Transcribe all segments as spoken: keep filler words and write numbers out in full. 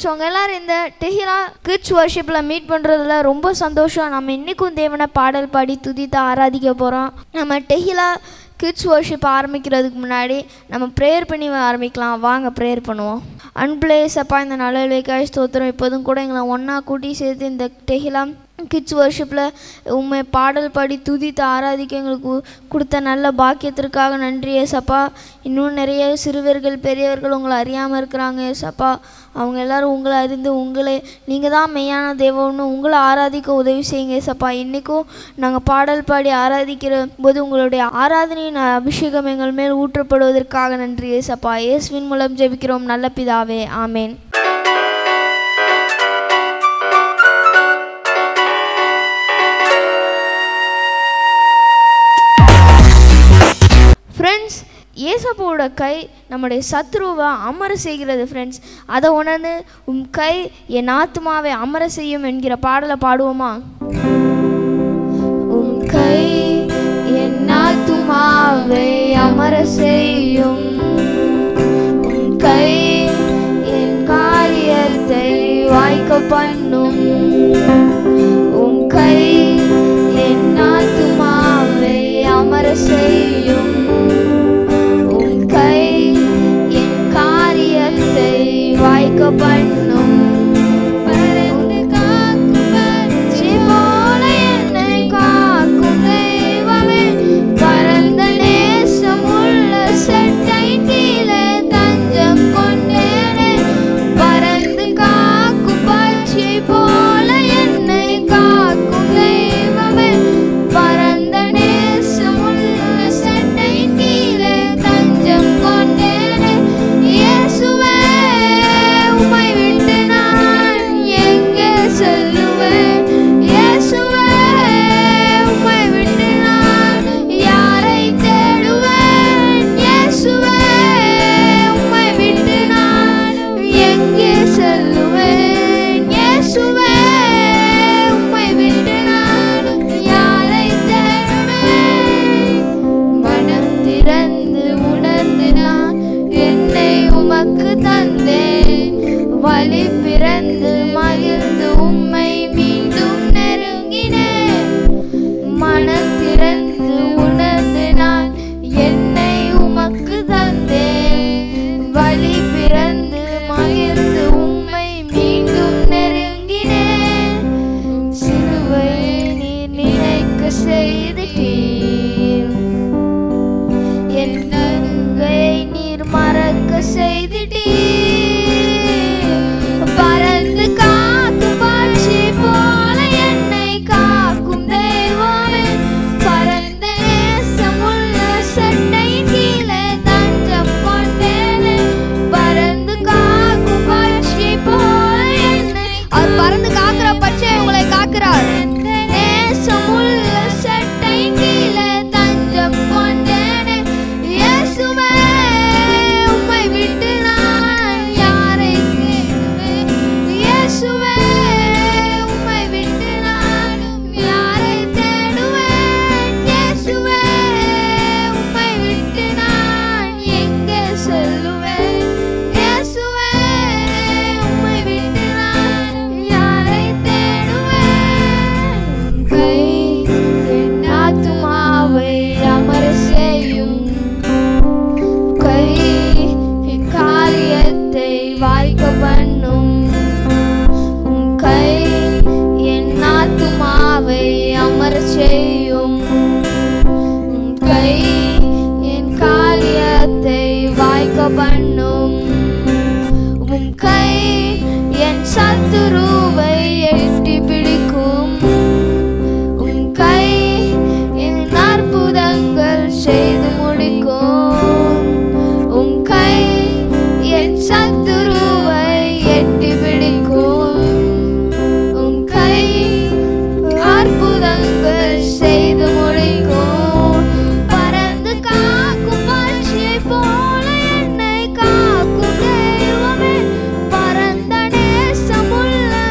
Friends, உங்கள் எல்லோரும் இந்த டெஹிலா கிட்ஸ் வர்ஷிப்பில் மீட் பண்ணுறதுல ரொம்ப சந்தோஷம். நம்ம இன்றைக்கும் தேவனை பாடல் பாடி துதித்து ஆராதிக்க போகிறோம். நம்ம டெஹிலா கிட்ஸ் வர்ஷிப் ஆரம்பிக்கிறதுக்கு முன்னாடி நம்ம ப்ரேயர் பண்ணி ஆரம்பிக்கலாம். வாங்க ப்ரேயர் பண்ணுவோம். அன்பிளேசப்பா, இந்த நல்ல ஸ்தோத்திரம். இப்போதும் கூட எங்களை ஒன்றா கூட்டி சேர்த்து இந்த டெஹிலா கிட்ஸ் வர்ஷிப்பில் உண்மை பாடல் பாடி துதித்து ஆராதிக்க எங்களுக்கு கொடுத்த நல்ல பாக்கியத்திற்காக நன்றி ஏசப்பா. இன்னும் நிறைய சிறுவர்கள் பெரியவர்கள் உங்களை அறியாமல் இருக்கிறாங்க ஏசப்பா. அவங்க எல்லோரும் உங்களை அறிந்து உங்களை நீங்கள் தான் மெய்யான தெய்வம்னு உங்களை ஆராதிக்க உதவி செய்யுங்க ஏசப்பா. இன்றைக்கும் நாங்கள் பாடல் பாடி ஆராதிக்கிற போது உங்களுடைய ஆராதனையின் அபிஷேகம் எங்கள் மேல் ஊற்றப்படுவதற்காக நன்றி ஏசப்பா. இயேசுவின் மூலம் ஜெபிக்கிறோம் நல்ல பிதாவே, ஆமேன். ஃப்ரெண்ட்ஸ், ஏசப்பாவோட கை நம்முடைய சத்ருவை அமர செய்கிறது. ஃப்ரெண்ட்ஸ், அதை உணர்ந்து உம் கை என் ஆத்துமாவை அமர செய்யும் என்கிற பாடலை பாடுவோமா? உம் கை என் ஆத்துமாவை அமர செய்யும், உம் கை என் காரியத்தை வாய்க்க பண்ணும், உம் கை என் ஆத்துமாவை அமர செய்யும், வாய்க்க பண்ணும். பறந்து காக்கும் பச்சை போல என்னை காக்கும் தெய்வமே, பரந்த நேசம் உள்ள சட்டை கீழே தஞ்சம் கொண்டேனே. பறந்து காக்கும் பச்சை போல என்னை காக்கும் தெய்வமே, பரந்த நேசம் உள்ள சட்டை கீழே தஞ்சம் கொண்டேனே. இயேசுவே, உம்மை விட்டு நான் எங்கே செல்லுவேன்? இயேசுவே, உம்மை விட்டு நான் யாரை தேடுவேன்? இயேசுவே, உம்மை விட்டு நான் எங்கே செல்லுவேன்? இயேசுவே, உம்மை விட்டு நான் யாரை தேடுவேன்? மனம் திறந்து உணர்ந்து நான் என்னை உமக்கு தந்தேன், வழி பிறந்து மகிழ்ந்து உம்மை மீண்டும் நெருங்கினேன். மனம் திறந்து உணர்ந்து நான் என்னை உமக்கு தந்தேன், வழி பிறந்து மகிழ்ந்து உம்மை மீண்டும் நெருங்கினேன். சிலுவையை நீர் நினைக்க செய்திட்டீர், என் நன்மையை நீர் மறக்க செய்திட்டீர். பறந்து காக்கும் பச்சை போல என்னை காக்கும் தெய்வமே, பரந்த நேசம் உள்ள சட்டை கீழே தஞ்சம் கொண்டேனே. பறந்து காக்கும் பச்சை போல என்னை, அவர் பறந்து காக்கிற பச்சை உங்களை காக்கிறார். நேசம் உள்ள சட்டை கீழே தஞ்சம் கொண்டேனே. இயேசுவே, உம்மை விட்டு நான் யாரை தேடுவேன்? இயேசுவே, உம்மை விட்டு நான் யாரை தேடுவேன்? இயேசுவே, உம்மை விட்டு நான் எங்கே செல்லுவேன்? இயேசுவே, உம்மை விட்டு நான் யாரை தேடுவேன்? கை என் ஆத்துமாவை அமர செய்யும், கை என் காரியத்தை வாய்க்க பண்ணும், உன் கை என் ஆத்துமாவை அமர செய்யும், உன் கை என் காரியத்தை வாய்க்க பண்ணும், உன் கை என் சத்துருவை எட்டி பிடிக்கும், உன் கை என் அற்புதங்கள் செய்து முடிக்கும், உன் கை என் சத்துருவை எட்டி பிடிக்கும், உன் கை அற்புதங்கள் செய்து முடிக்கும். பறந்து காக்கும் பச்சை போல என்னை காக்கும் தெய்வமே, பரந்த நேசம் உள்ள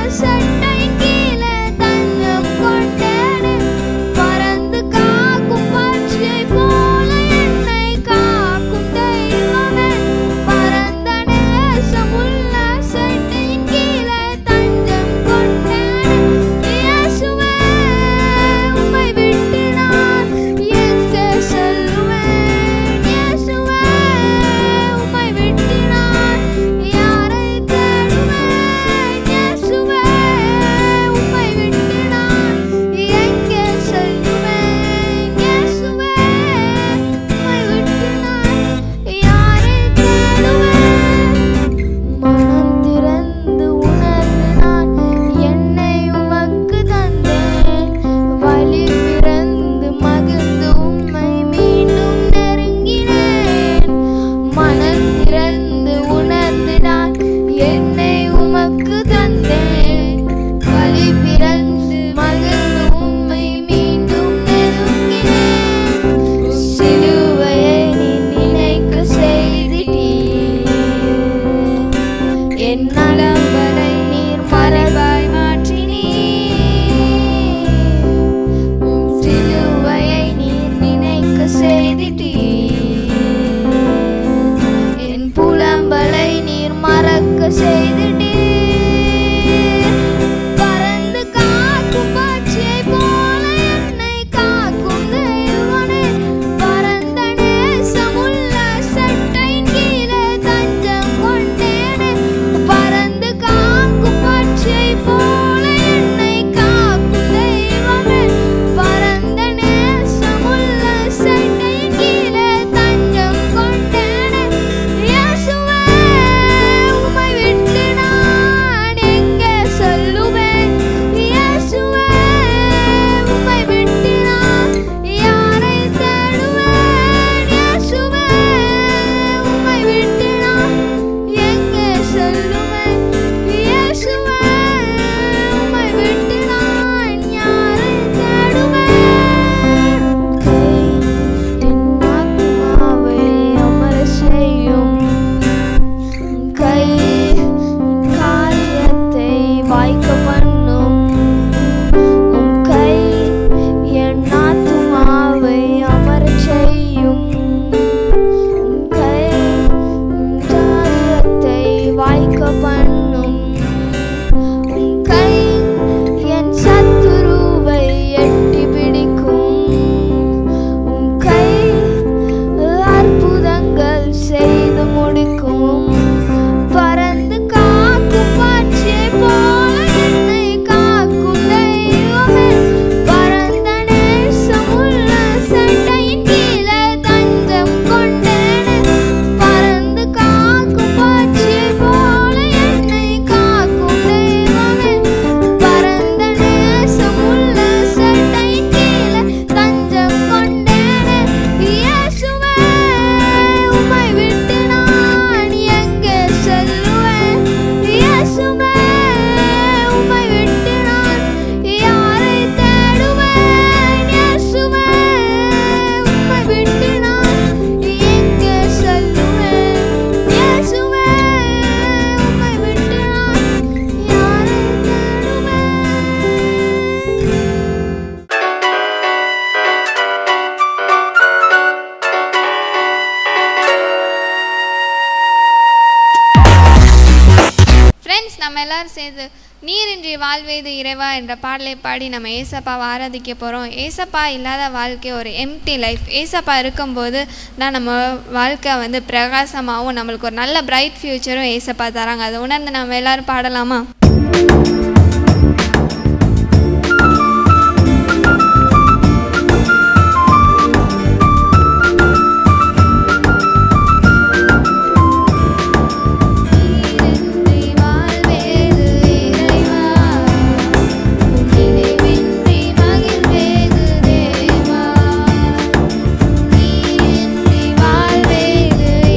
நம்ம எல்லோரும் சேர்ந்து நீரின்றி வாழ்வேது இறைவா என்ற பாடலை பாடி நம்ம ஏசப்பாவை ஆராதிக்க போகிறோம். ஏசப்பா இல்லாத வாழ்க்கை ஒரு எம்டி லைஃப். ஏசப்பா இருக்கும்போது தான் நம்ம வாழ்க்கை வந்து பிரகாசமாகவும் நம்மளுக்கு ஒரு நல்ல பிரைட் ஃப்யூச்சரும் ஏசப்பா தராங்க. அதை உணர்ந்து நம்ம எல்லோரும் பாடலாமா?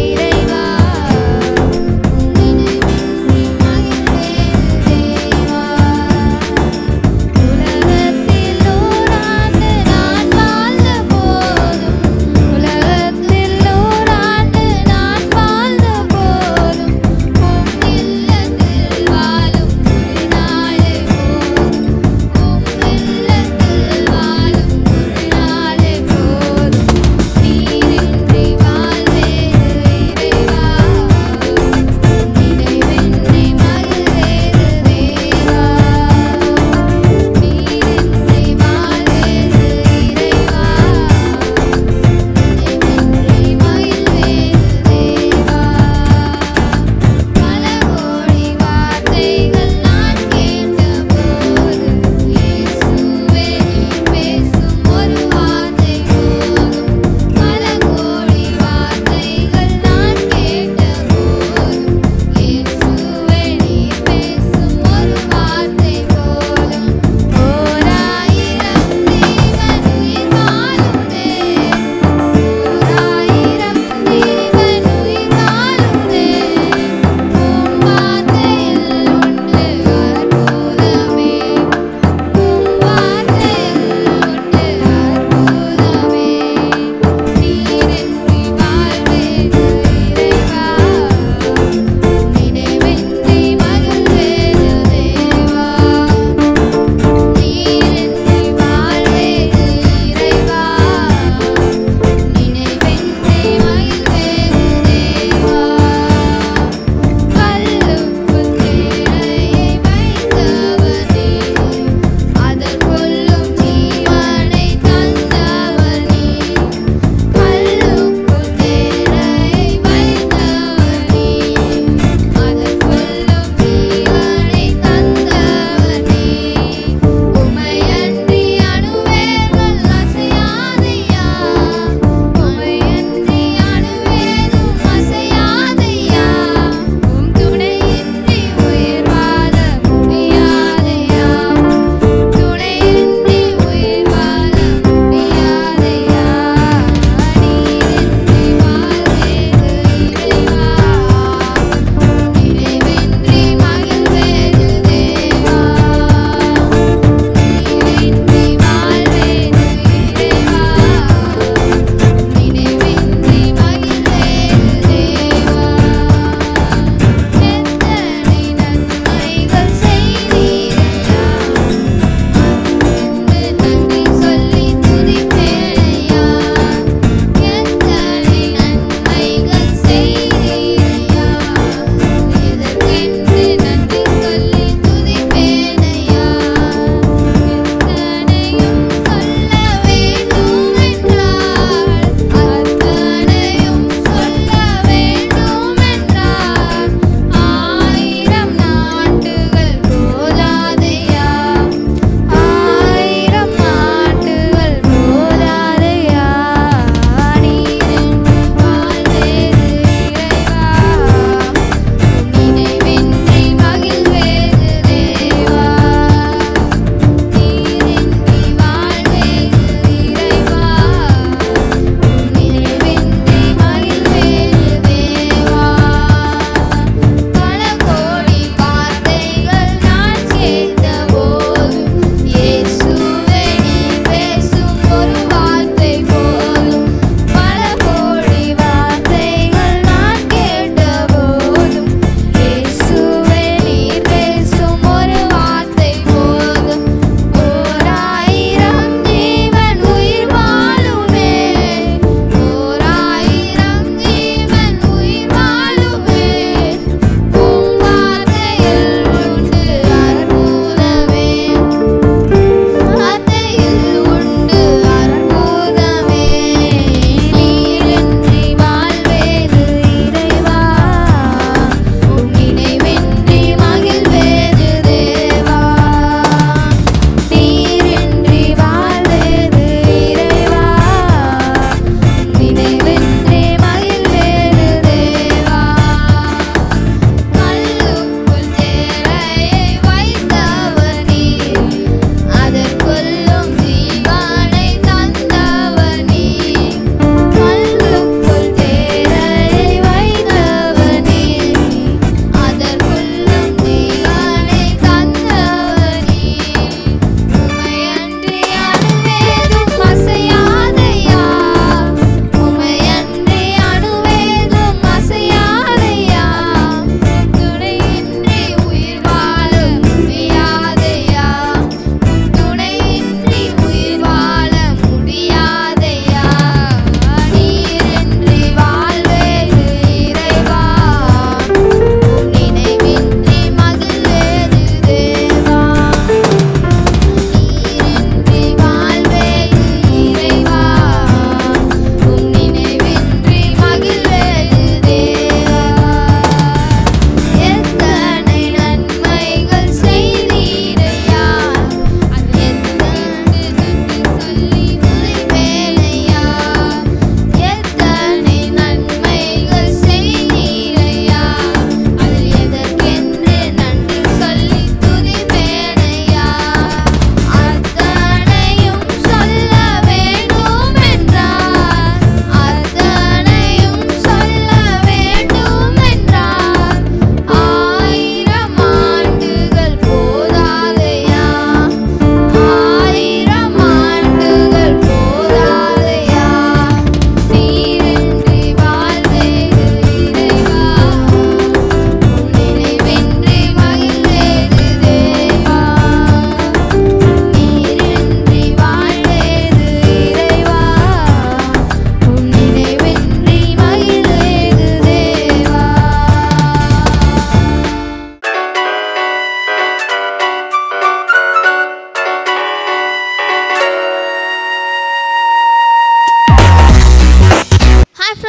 Dewa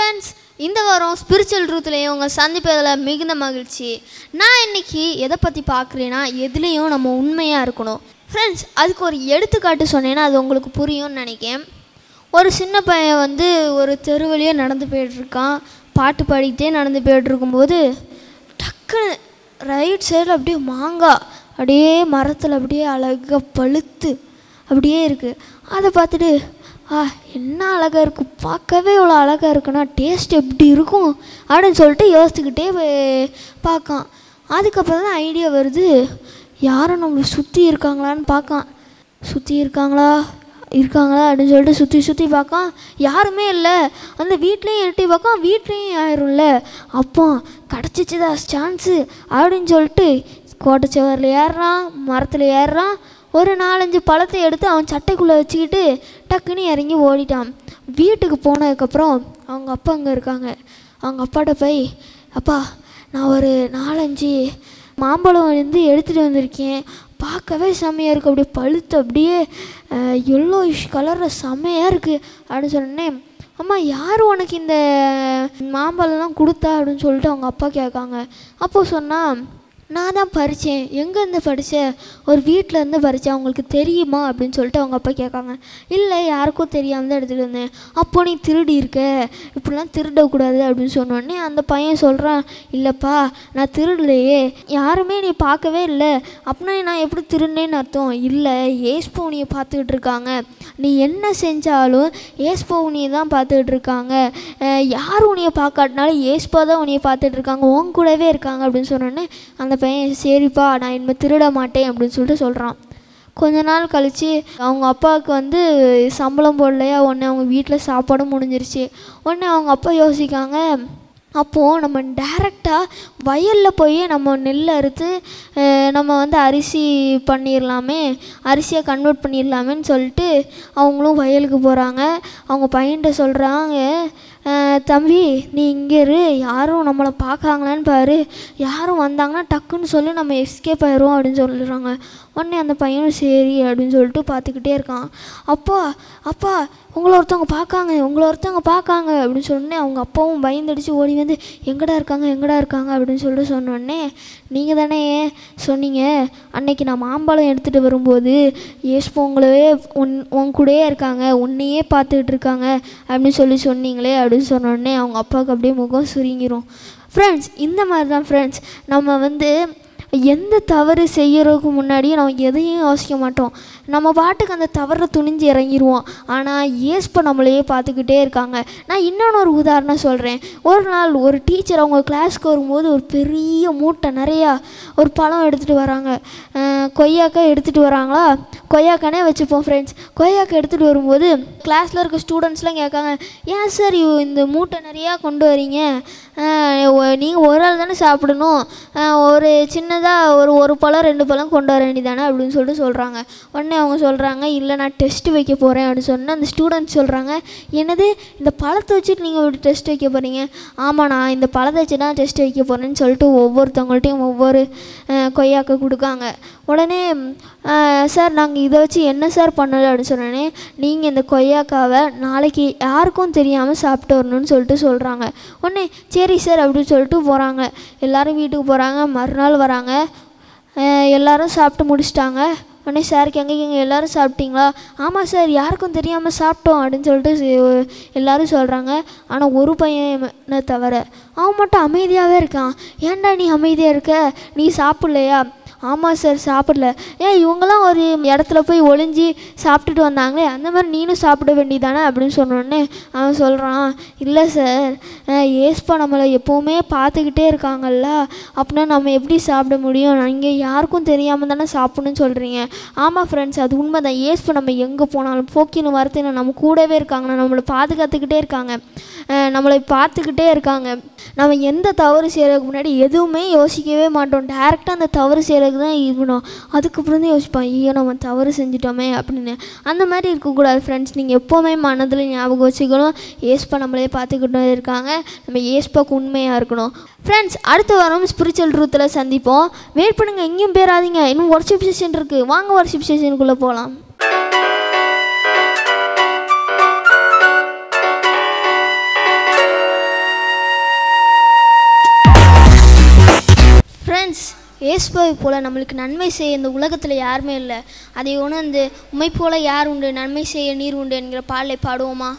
ஃப்ரெண்ட்ஸ், இந்த வாரம் ஸ்பிரிச்சுவல் ட்ரூத்லேயும் உங்கள் சந்திப்பதில் மிகுந்த மகிழ்ச்சி. நான் இன்றைக்கி எதை பற்றி பார்க்குறேன்னா, எதுலேயும் நம்ம உண்மையாக இருக்கணும். ஃப்ரெண்ட்ஸ், அதுக்கு ஒரு எடுத்துக்காட்டு சொன்னேன்னா அது உங்களுக்கு புரியும்னு நினைக்கிறேன். ஒரு சின்ன பையன் வந்து ஒரு தெருவழியே நடந்து போய்ட்டுருக்கான். பாட்டு பாடிக்கிட்டே நடந்து போய்ட்டுருக்கும்போது டக்குன்னு ரைட் சைடில் அப்படியே மாங்காய் அப்படியே மரத்தில் அப்படியே அழகாக பழுத்து அப்படியே இருக்குது. அதை பார்த்துட்டு ஆ என்ன அழகாக இருக்குது, பார்க்கவே இவ்வளோ அழகாக இருக்குன்னா டேஸ்ட் எப்படி இருக்கும் அப்படின்னு சொல்லிட்டு யோசிச்சுக்கிட்டே பார்க்கான். அதுக்கப்புறம் தான் ஐடியா வருது, யாரும் நம்மளை சுற்றி இருக்காங்களான்னு பார்க்கான். சுற்றி இருக்காங்களா இருக்காங்களா அப்படின்னு சொல்லிட்டு சுற்றி சுற்றி பார்க்கான். யாருமே இல்லை. அந்த வீட்லேயும் எட்டி பார்க்கான், வீட்லேயும் ஆயிரும்ல. அப்போ கிடச்சிச்சுதா சான்ஸு அப்படின்னு சொல்லிட்டு கோட்டைச்சுவரில் ஏறுறான், மரத்தில் ஏறுறான். ஒரு நாலஞ்சு பழத்தை எடுத்து அவன் சட்டைக்குள்ளே வச்சுக்கிட்டு டக்குன்னு இறங்கி ஓடிட்டான். வீட்டுக்கு போனதுக்கப்புறம் அவங்க அப்பா அங்கே இருக்காங்க. அவங்க அப்பாட்ட போய், அப்பா நான் ஒரு நாலஞ்சு மாம்பழம் வந்து எடுத்துகிட்டு வந்திருக்கேன், பார்க்கவே செம்மையாக இருக்குது, அப்படியே பழுத்து அப்படியே எல்லோயிஷ் கலரில் செம்மையாக இருக்குது அப்படின்னு சொன்னேன். அம்மா யார் உனக்கு இந்த மாம்பழம்லாம் கொடுத்தா அப்படின்னு சொல்லிட்டு அவங்க அப்பா கேட்காங்க. அப்போது சொன்னால், நான் தான் பறித்தேன். எங்கேருந்து பறித்தேன்? ஒரு வீட்டில் இருந்து பறித்தேன், அவங்களுக்கு தெரியுமா அப்படின்னு சொல்லிட்டு அவங்க அப்பா கேட்காங்க. இல்லை யாருக்கும் தெரியாமல் தான் எடுத்துகிட்டு வந்தேன். அப்போ நீ திருடி இருக்க, இப்படிலாம் திருடக்கூடாது அப்படின்னு சொன்னோடனே அந்த பையன் சொல்கிறான், இல்லைப்பா நான் திருடலையே, யாருமே நீ பார்க்கவே இல்லை, அப்படின்னா நான் எப்படி திருடினேன்னு அர்த்தம். இல்லை ஏஸ்போ உனியை பார்த்துக்கிட்டு இருக்காங்க, நீ என்ன செஞ்சாலும் ஏஸ்போ உனியை தான் பார்த்துக்கிட்டு இருக்காங்க, யார் உனியை பார்க்காட்டினாலும் ஏஸ்போ தான் உனியை பார்த்துட்டு இருக்காங்க, உன் கூடவே இருக்காங்க அப்படின்னு சொன்னோடனே அந்த பையன் சரிப்பா நான் இனிமேல் திருட மாட்டேன் அப்படின்னு சொல்லிட்டு சொல்கிறான். கொஞ்ச நாள் கழித்து அவங்க அப்பாவுக்கு வந்து சம்பளம் போடலையா, உடனே அவங்க வீட்டில் சாப்பாடும் முடிஞ்சிருச்சு. உடனே அவங்க அப்பா யோசிக்காங்க, அப்போது நம்ம டைரெக்டாக வயலில் போய் நம்ம நெல் அறுத்து நம்ம வந்து அரிசி பண்ணிடலாமே, அரிசியை கன்வெர்ட் பண்ணிடலாமேன்னு சொல்லிட்டு அவங்களும் வயலுக்கு போகிறாங்க. அவங்க பையன்கிட்ட சொல்கிறாங்க, தம்பி நீ இங்கே இரு, யாரும் நம்மளை பார்க்காங்களான்னு பாரு, யாரும் வந்தாங்கன்னா டக்குன்னு சொல்லி நம்ம எஸ்கேப் ஆயிடுவோம் அப்படின்னு சொல்லிடுறாங்க. உடனே அந்த பையனும் சரி அப்படின்னு சொல்லிட்டு பார்த்துக்கிட்டே இருக்கான். அப்பா அப்பா உங்களை ஒருத்தவங்க பார்க்காங்க, உங்களை ஒருத்தவங்க பார்க்காங்க அப்படின்னு சொன்னோடனே அவங்க அப்பாவும் பயந்துடிச்சு ஓடி வந்து எங்கடா இருக்காங்க எங்கடா இருக்காங்க அப்படின்னு சொல்லிட்டு சொன்னோடனே, நீங்கள் தானே சொன்னீங்க அன்னைக்கு நான் மாம்பழம் எடுத்துகிட்டு வரும்போது ஏஸ்போ உங்களவே உன் உன் கூடயே இருக்காங்க, உன்னையே பார்த்துக்கிட்டு இருக்காங்க அப்படின்னு சொல்லி சொன்னீங்களே அப்படின்னு சொன்னோடனே அவங்க அப்பாவுக்கு அப்படியே முகம் சுருங்கிரும். ஃப்ரெண்ட்ஸ், இந்த மாதிரி தான் ஃப்ரெண்ட்ஸ், நம்ம வந்து எந்த தவறு செய்கிறதுக்கு முன்னாடியும் நம்ம எதையும் யோசிக்க மாட்டோம். நம்ம பாட்டுக்கு அந்த தவறை துணிஞ்சு இறங்கிடுவோம். ஆனால் ஏஸ்போ நம்மளையே பார்த்துக்கிட்டே இருக்காங்க. நான் இன்னொன்று ஒரு உதாரணம் சொல்கிறேன். ஒரு நாள் ஒரு டீச்சர் அவங்க கிளாஸ்க்கு வரும்போது ஒரு பெரிய மூட்டை நிறையா ஒரு பழம் எடுத்துகிட்டு வராங்க. கொய்யாக்காய் எடுத்துகிட்டு வராங்களா, கொய்யாக்கானே வச்சுப்போம் ஃப்ரெண்ட்ஸ். கொய்யாக்காய் எடுத்துகிட்டு வரும்போது கிளாஸில் இருக்க ஸ்டூடெண்ட்ஸ்லாம் கேட்காங்க, ஏன் சார் இந்த மூட்டை நிறையா கொண்டு வரீங்க, நீங்கள் ஒரு ஆள் தானே சாப்பிடணும், ஒரு சின்னதாக ஒரு ஒரு பழம் ரெண்டு பழம் கொண்டு வர வேண்டியதானே அப்படின்னு சொல்லிட்டு சொல்கிறாங்க. உடனே அவங்க சொல்கிறாங்க, இல்லை நான் டெஸ்ட்டு வைக்க போகிறேன் அப்படின்னு சொன்னால் அந்த ஸ்டூடெண்ட்ஸ் சொல்கிறாங்க, என்னது இந்த பழத்தை வச்சுட்டு நீங்கள் இப்படி டெஸ்ட் வைக்க போகிறீங்க? ஆமாம் நான் இந்த பழத்தை வச்சு தான் டெஸ்ட் வைக்க போகிறேன்னு சொல்லிட்டு ஒவ்வொருத்தவங்கள்ட்டையும் ஒவ்வொரு கொய்யாக்கை கொடுக்காங்க. உடனே சார் நாங்கள் இதை வச்சு என்ன சார் பண்ணலை அப்படின்னு சொன்னோடனே, நீங்கள் இந்த கொய்யாக்காவை நாளைக்கு யாருக்கும் தெரியாமல் சாப்பிட்டு வரணும்னு சொல்லிட்டு சொல்கிறாங்க. உடனே சரி சார் அப்படின்னு சொல்லிட்டு போகிறாங்க. எல்லோரும் வீட்டுக்கு போகிறாங்க. மறுநாள் வராங்க, எல்லோரும் சாப்பிட்டு முடிச்சிட்டாங்க. உடனே சார் கேங்க, எங்கள் எல்லோரும் சாப்பிட்டீங்களா? ஆமாம் சார் யாருக்கும் தெரியாமல் சாப்பிட்டோம் அப்படின்னு சொல்லிட்டு எல்லோரும் சொல்கிறாங்க. ஆனால் ஒரு பையனை தவிர அவன் மட்டும் அமைதியாகவே இருக்கான். ஏன்டா நீ அமைதியாக இருக்க, நீ சாப்பிட்லையா? ஆமாம் சார் சாப்பிடல. ஏன் இவங்கெல்லாம் ஒரு இடத்துல போய் ஒளிஞ்சி சாப்பிட்டுட்டு வந்தாங்களே, அந்த மாதிரி நீனும் சாப்பிட வேண்டியதானே அப்படின்னு சொன்னோடனே அவன் சொல்கிறான், இல்லை சார் ஏஸ்பா நம்மளை எப்போவுமே பார்த்துக்கிட்டே இருக்காங்கல்ல, அப்படின்னா நம்ம எப்படி சாப்பிட முடியும், நீங்கள் யாருக்கும் தெரியாமல் தானே சாப்பிட்ணுன்னு சொல்கிறீங்க. ஆமாம் ஃப்ரெண்ட்ஸ் அது உண்மை தான். ஏஸ்பா நம்ம எங்கே போனாலும் போக்கின்னு வரத்துன்னு நம்ம கூடவே இருக்காங்க, நம்மளை பாதுகாத்துக்கிட்டே இருக்காங்க, நம்மளை பார்த்துக்கிட்டே இருக்காங்க. நம்ம எந்த தவறு செய்கிறதுக்கு முன்னாடி எதுவுமே யோசிக்கவே மாட்டோம். டேரெக்டாக அந்த தவறு செய்கிறதுக்கு தான் இது பண்ணுவோம். அதுக்கப்புறம் தான் யோசிப்போம், ஐயோ நம்ம தவறு செஞ்சிட்டோமே அப்படின்னு. அந்த மாதிரி இருக்கக்கூடாது ஃப்ரெண்ட்ஸ். நீங்கள் எப்போவுமே மனதில் ஞாபகம் வச்சுக்கணும், ஏஸ்பா நம்மளே பார்த்துக்கிட்டே இருக்காங்க, நம்ம ஏஸ்பாக்கு உண்மையாக இருக்கணும். ஃப்ரெண்ட்ஸ், அடுத்த வாரம் ஸ்பிரிச்சுவல் ட்ரூத்தில் சந்திப்போம். வெயிட் பண்ணுங்கள், எங்கேயும் பேராதீங்க, இன்னும் ஒர்ஷிப் செஷன் இருக்குது. வாங்க ஒர்ஷிப் செஷனுக்குள்ளே போகலாம். இயேசுவை போல் நம்மளுக்கு நன்மை செய்ய இந்த உலகத்தில் யாருமே இல்லை. அதை உணர்ந்து உம்மை போல யார் உண்டு, நன்மை செய்ய நீர் உண்டு என்கிற பாடலை பாடுவோமா?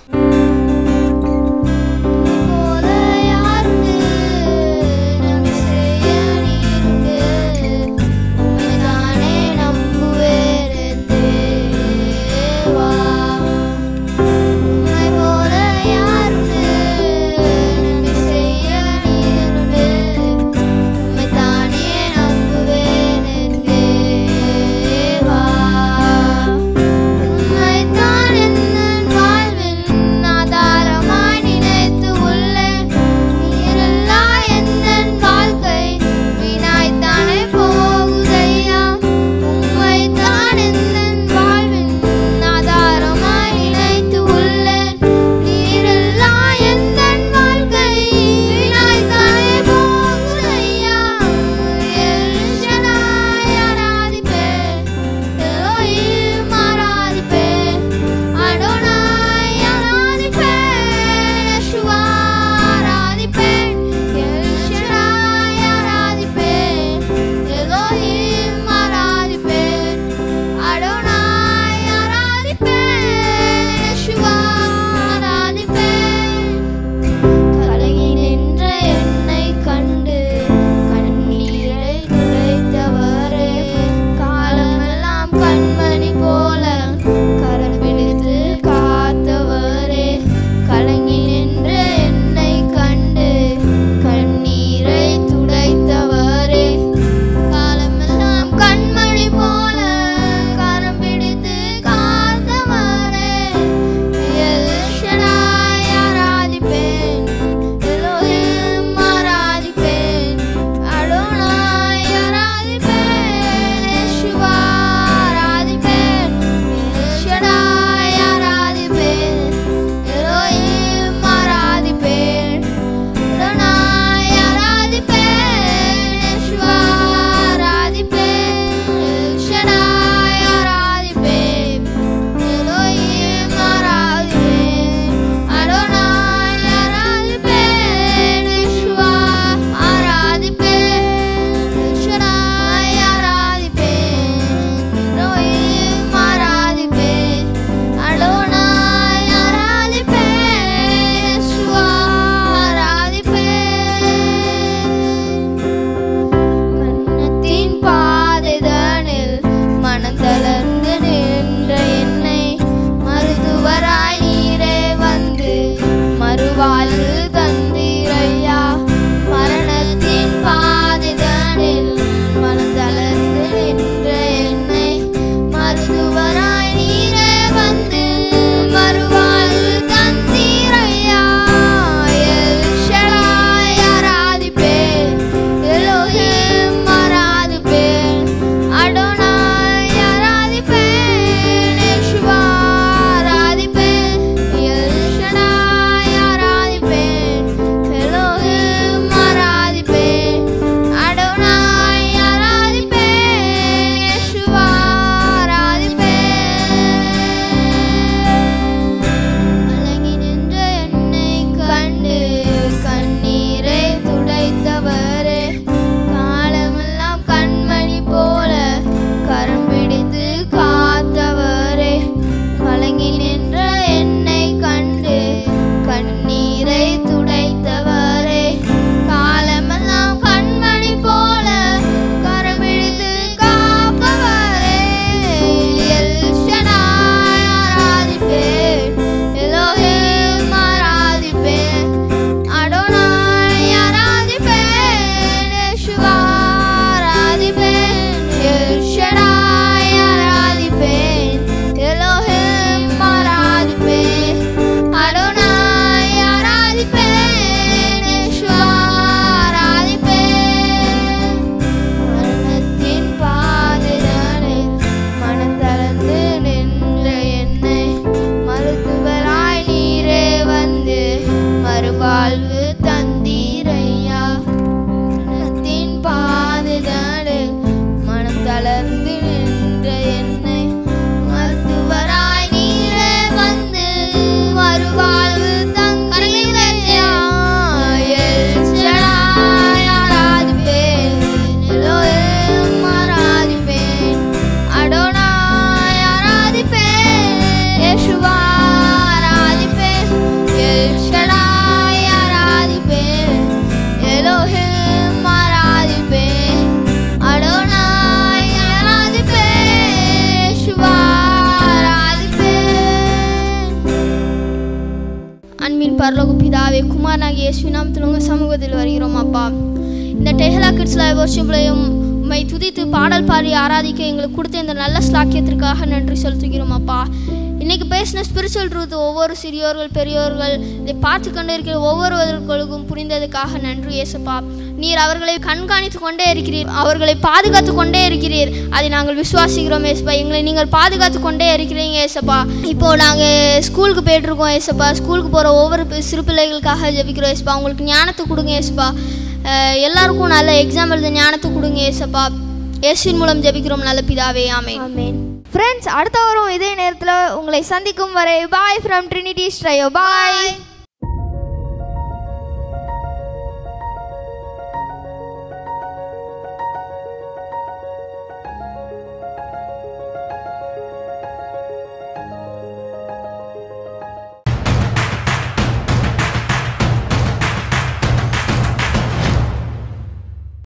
அன்பின் பரலோக பிதாவே, குமாரனாகிய இயேசுவின் நாமத்தில் உங்கள் சமூகத்தில் வருகிறோம் அப்பா. இந்த டெஹலா கிட்ஸ் லைவ் வர்ஷிப்லையும் உம்மை துதித்து பாடல் பாடி ஆராதிக்க எங்களுக்கு கொடுத்த இந்த நல்ல ஸ்லாக்கியத்திற்காக நன்றி செலுத்துகிறோம் அப்பா. இன்றைக்கி பேசின ஸ்பிரிச்சுவல் ட்ரூத் ஒவ்வொரு சிறியோர்கள் பெரியோர்கள் இதை பார்த்து கொண்டு இருக்கிற ஒவ்வொருவர்களுக்கும் புரிந்ததுக்காக நன்றி ஏசப்பா. நீர் அவர்களை கண்காணித்து கொண்டே இருக்கிறீர், அவர்களை பாதுகாத்து கொண்டே இருக்கிறீர். அதை நாங்கள் விசுவாசிக்கிறோம் ஏசப்பா. எங்களை நீங்கள் பாதுகாத்து கொண்டே இருக்கிறீங்க ஏசப்பா. இப்போது நாங்கள் ஸ்கூலுக்கு போய்ட்டுருக்கோம் ஏசப்பா. ஸ்கூலுக்கு போகிற ஒவ்வொரு சிறு பிள்ளைகளுக்காக ஜெபிக்கிறோம் ஏசப்பா. அவங்களுக்கு ஞானத்தை கொடுங்க ஏசப்பா. எல்லாருக்கும் நல்ல எக்ஸாம் எழுத ஞானத்தை கொடுங்க ஏசப்பா. இயேசுவின் மூலம் ஜெபிக்கிறோம் நல்ல பிதாவே, ஆமென். ஆமென். ஃப்ரெண்ட்ஸ், அடுத்த வாரம் இதே நேரத்தில் உங்களை சந்திக்கும் வரை பாய் ஃப்ரம் ட்ரினிட்டி ஸ்ட்ரையோ. பாய்.